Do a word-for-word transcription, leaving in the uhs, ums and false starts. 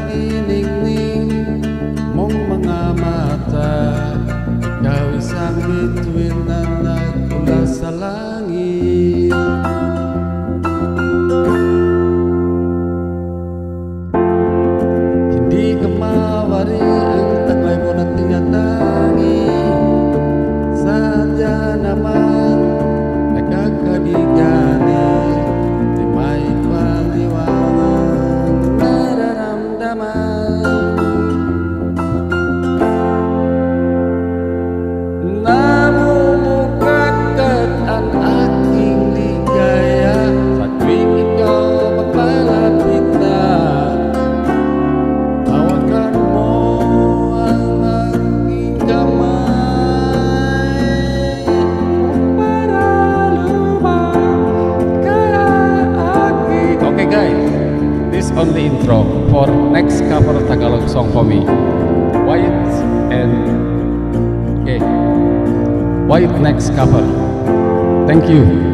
naginingning mong mga mata. Ikaw isang bituin na nagmula sa langit. Hindi ka mawari ang taglay mo na tinatangi. Sadya naman nagkakabigani, di may paliwanag nararamdaman. Namumukadkad ang aking ligaya sa tuwing ikaw magpalapit na. Hawakan mo ang aking kamay para lumang ka aking. Okay guys, this only intro for next cover Tagalog song for me. Wyatt and okay. Wyatt next cover. Thank you.